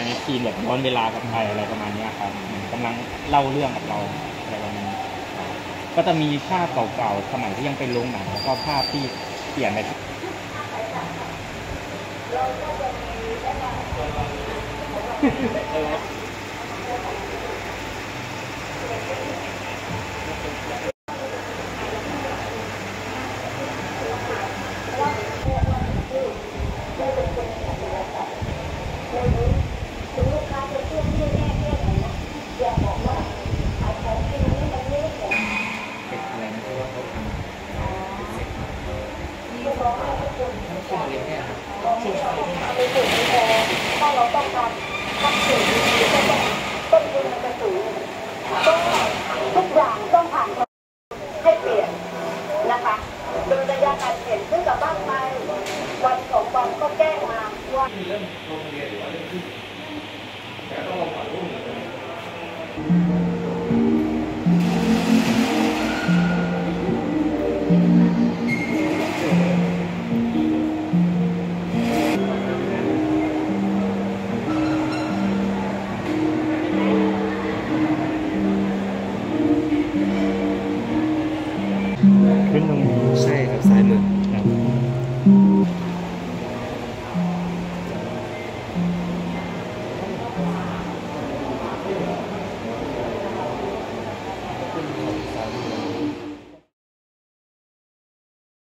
ในทีมแบบย้อนเวลากลับไปอะไรประมาณนี้ครับกำลังเล่าเรื่องกับเราอะไรประมาณนี้ก็จะมีภาพเก่าๆสมัยที่ยังเป็นโรงหนังแล้วก็ภาพที่เปลี่ยนไปถ้าเราต้องการทำสิ่งดีๆก็ต้องต้นทุนมันสูงก็ทุกอย่างต้องผ่านให้เปลี่ยนนะคะโดยระยะการเปลี่ยนซื้อกับบ้านไปวันสองวันก็แก้มาว่า